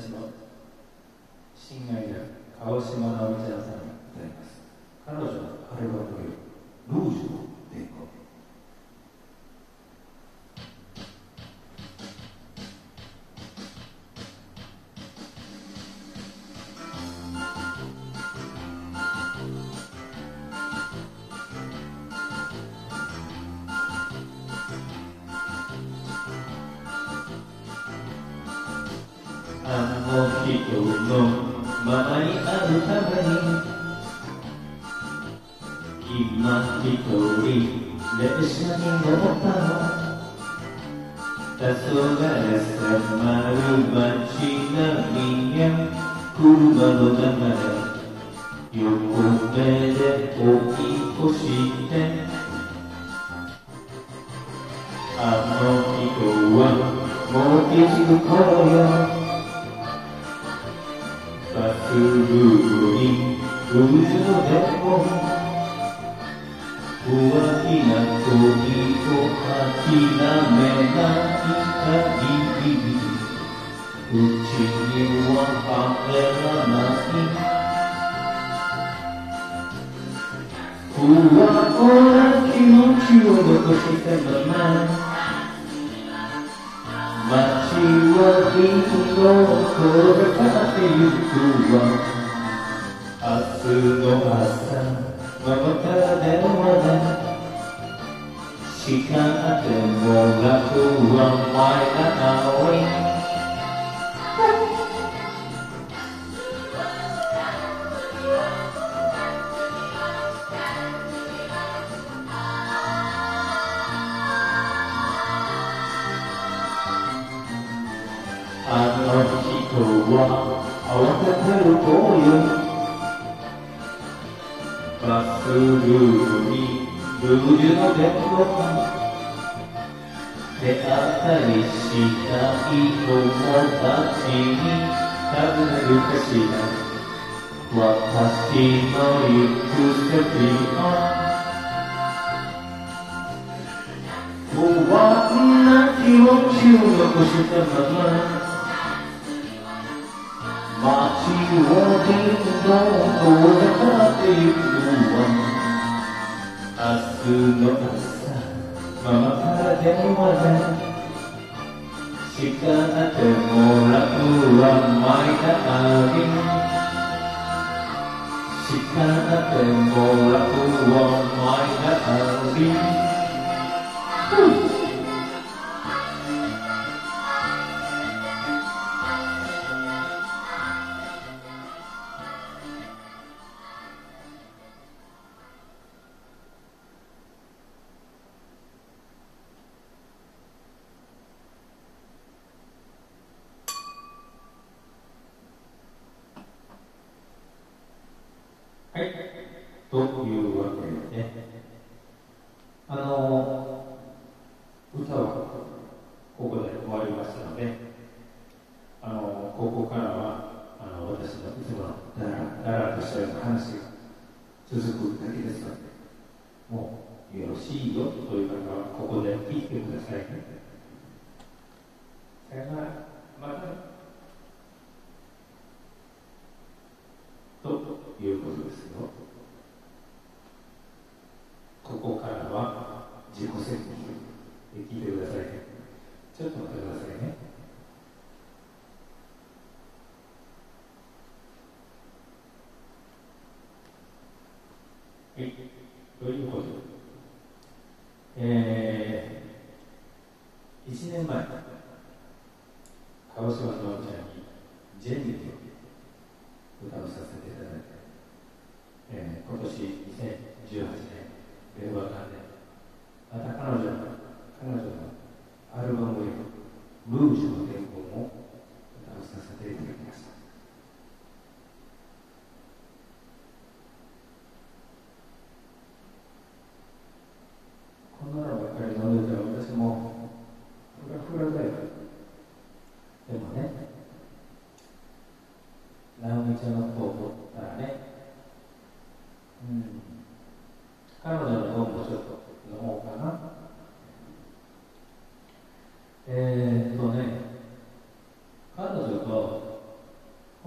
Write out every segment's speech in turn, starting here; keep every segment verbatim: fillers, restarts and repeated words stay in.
私の親愛なる川島直美ちゃんさんが歌います。彼女のアルバムよりルージュの伝言。あの人のままにあるために今一人列車に乗ったの。黄昏迫る街並みや車の中で横目で追い越してあの人はもう気づく頃よ。バスルームにルージュの伝言。浮気な恋を諦めない限りうちには帰らない不安な気持ちを残したまま街はビルのこれからってゆくわ。明日の朝ママから電話で叱ってもらうは前が青い。あの人は慌ててる子よ。バスルームにルージュの伝言。手当たりしたい友達に尋ねるかしら。私の行く先は不安な気持ちを残したまま街を見るのこれからってゆくわ。明日の朝ママから電話で叱ってもらうは前があり叱ってもらうは前があり。はい、というわけで、あの歌はここで終わりましたので、あのここからはあの私のいつものだらだらとしたような話が続くだけですので、もうよろしいよという方はここで聞いてくださいね。さよなら、またね。ということですよ。ここからは自己責任で聞いてくださいね。ちょっと待ってくださいね。はい、ということで、えー、いちねんまえ、川島直ちゃんにジェニーと歌をさせていただいて、えー、今年にせんじゅうはちねん、令和元年、また彼女の、彼女のアルバムへルージュの伝言を歌をさせていただきました。こんなのばっかり飲んでたら私もフラフラだよ。でもね、直美ちゃんのことを思ったらね、うん、彼女の方もちょっと飲もうかな。えーっとね、彼女と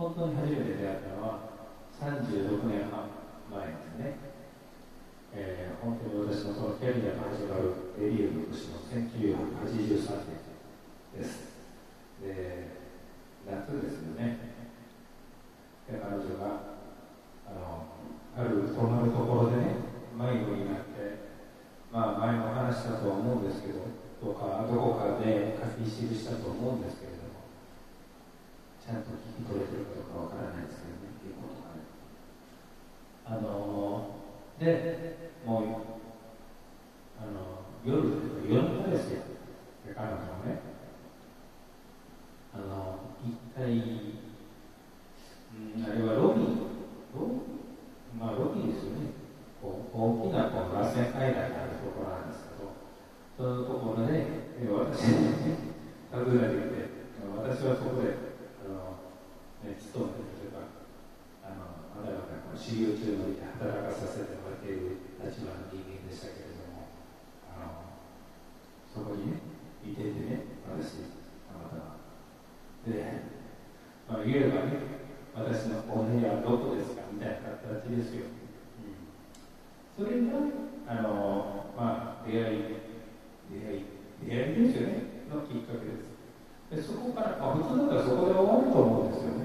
本当に初めて出会ったのはさんじゅうろくねんはん前ですね、えー、本当に私のそのキャリアが始まるデビューの年のせんきゅうひゃくはちじゅうさんねんです。で、夏ですよね。で、彼女があのある泊まるところでね、迷子になって、まあ前も話したとは思うんですけど、どうかどこかで書き記したと思うんですけれども、ちゃんと聞き取れてるかどうかわからないですけどね、っていうことがね。あので、もうあの夜夜中ですよ。で、彼女もね、あの一体、うん、あれはロビー、ロビー、まあロビーですよね。こう大きなこう螺旋階段があるところなんですけど、そのところで、ね、私に訪ねてきて、私はそこであの、ね、勤めてというか、あのまだまだ修行中のいて働かさせてもらっている立場の人間でしたけれども、あのそこにね、いててね、私、あなたは。で、まあ、言えばね、私のお部屋はどこですかみたいな形ですよ。うん、それが、あのまあ、出会い、出会い、出会いですよね、のきっかけです。で、そこから、まあ、普通だったらそこで終わると思うんですよね。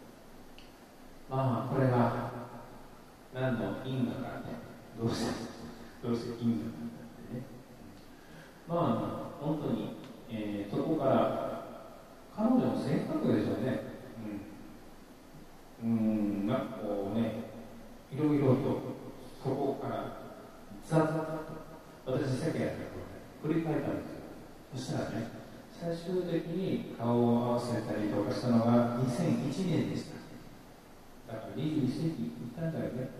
まあ、これが、何の因果かね、どうして、どうして因果なんだってね。まあ、本当に、えー、そこから、彼女の性格でしょうね。うん、うーん、なんかこうね、いろいろと、そこから、ざざざっと、私、世間やったことね、振り返ったんですよ。そしたらね、最終的に顔を合わせたりとかしたのがにせんいちねんでした。だからにじゅういっせいき行ったんだよね。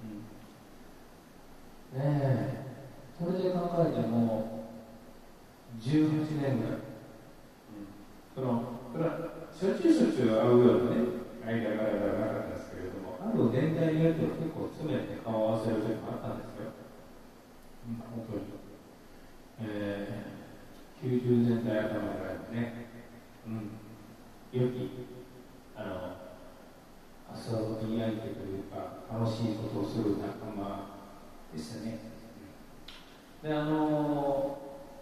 うん、ねえ、それで考えてもじゅうはちねんぐらい、うん、そのそれはしょっちゅうしょっちゅう会うようなね間柄ではなかったですけれども、ある年代によっては結構詰めて顔を合わせる時もあったんですよ。うん、本当に、えー、きゅうじゅうねんだい頭ぐらいのね、うん、良きあの遊び相手というか楽しいことをする仲間でしたね。で、あの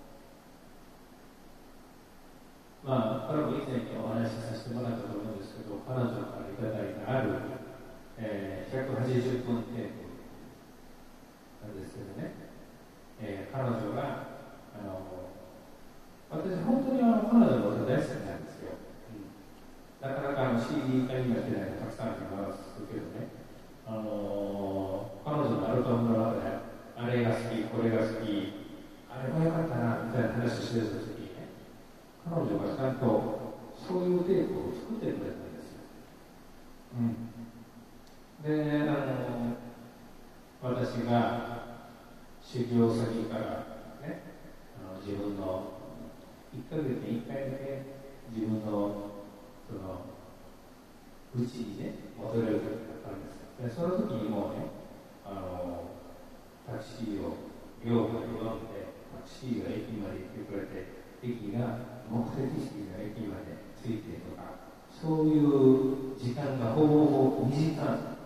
ー、まあ、これも以前にお話しさせてもらったと思うんですけど、彼女からいただいたある、えー、ひゃくはちじゅっぷんテープなんですけどね、えー、彼女が、あのー、私、本当にあの彼女のこと大好きなんですよ。なかなかあの シーディー 化になってないのたくさんありますけどね、あのー、彼女のアルバムの中で、あれが好き、これが好き、あれもよかったなみたいな話をしてるときにね、彼女がちゃんとそういうテープを作ってくれたんですよ。うん、で、あのー、私が修行先からね、あの自分のいっかげつにいっかいだけ自分のそのうちにね、戻れる時だったんです。で、その時にもうね、あのタクシーを両方呼んで、タクシーが駅まで行ってくれて、駅が目的地の駅まで着いてとか、そういう時間がほぼほぼにじかん、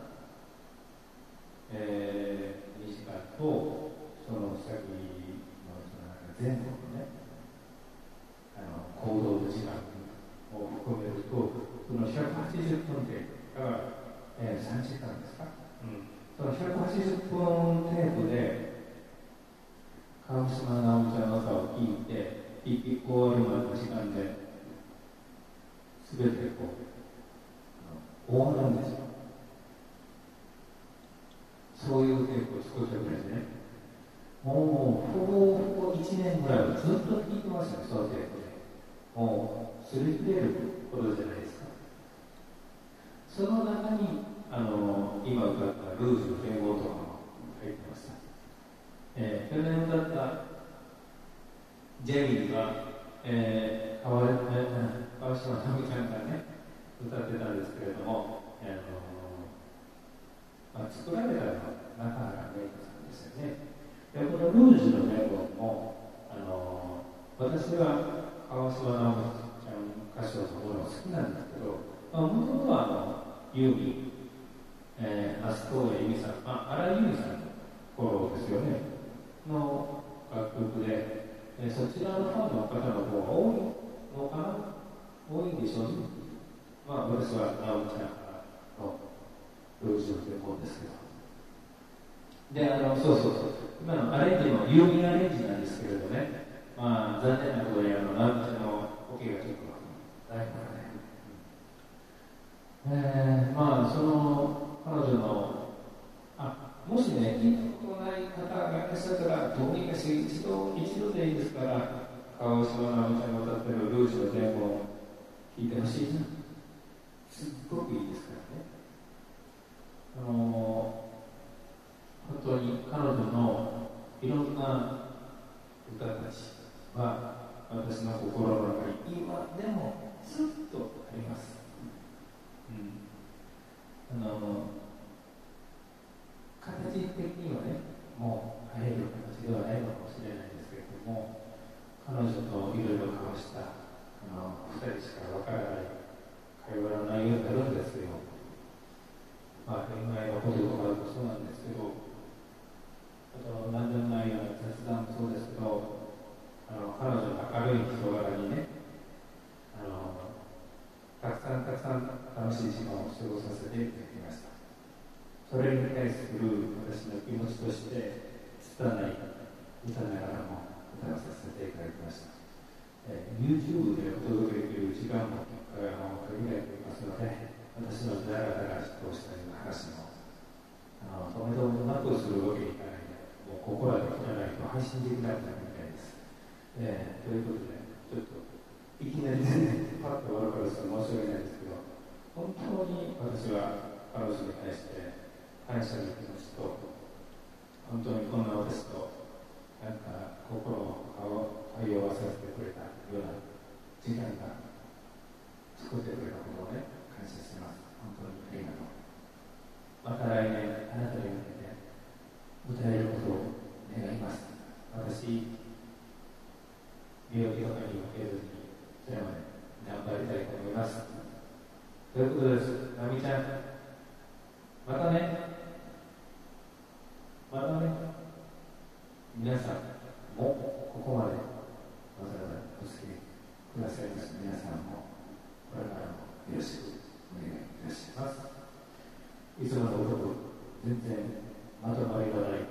えー、にじかんと、その先のその前後のね、あの行動の時間を含めると、そのひゃくはちじゅっぷんテープ、だから、えー、さんじかんですか、うん、そのひゃくはちじゅっぷんテープで、川島直美ちゃんの歌を聴いて、一匹終わるまでの時間で、すべてこう、終わるんですよ。そういうテープを作ってくれてね、もうほぼほぼいちねんぐらいはずっと聴いてましたね、そのテープで。もう、すり切れることじゃないですか。その中に、あの今歌ったルージュの英語とかも入ってました。えー、去年歌ったジェミーが、えー、川島直美ちゃんがね、歌ってたんですけれども、あのーまあ、作られたのは中原芽衣子さんですよね。で、このルージュの英語も、あのー、私は川島直美ちゃん歌唱のものが好きなんですけど、 もともとはあのユーミン、えー、那須東谷由美さん、あ、荒井由美さんの頃ですよね、の楽曲で、えー、そちらのファンの方の方が多いのかな、多いんでしょうね。まあ、私は直ちゃんのルージュで思うんですけど。で、あの、そうそうそう、今のアレンジもユーミンアレンジなんですけれどね、まあ、残念なことに、あの、直ちゃんのオケがちょっとないからね。えー、まあ、その、彼女の、あ、もしね、聞いたことない方がいらっしゃったら、どうにかして一度、一度でいいですから、川島直美ちゃんが歌ってるルージュの全部を聞いてほしいな。すっごくいいですからね。あのー、本当に彼女のいろんな歌たちは、私の心の中に今でもずっとあります。うん、あの形的にはね、もう入る形ではないのかもしれないんですけれども、彼女といろいろ交わしたあのふたりしかわからない会話の内容になるんですよ。まあ、恋愛のこととかもそうなんですけど、あと何でもないような雑談もそうですけど、あの彼女の明るい人柄にね、あのたくさんたくさん楽しい時間を過ごさせていただきました。それに対する私の気持ちとして拙い歌ながらも歌わさせていただきました。えー、YouTube でお届けできる時間も限られていますので、私のダラダラとしたような話もあの止めどもなくするわけにいかないので、もうここらで切らないと配信できなくなるみたいです。えー、ということで、ちょっといきなりね、パッと終わるから申し訳ないですけど、本当に私は彼女に対して感謝の気持ちと、本当にこんな私となんか心を通わせてくれたような時間が作ってくれたことをね、感謝してます。本当にありがとう。また来年あなたに向けて歌えることを願います。私、病気とかに負けずにそれまで頑張りたいと思います。ということです。なみちゃん、またね。またね、皆さんもここまでわざわざお付き合いくださいました皆さんもこれからもよろしくお願いいたします。いつものごとく全然まとまりがない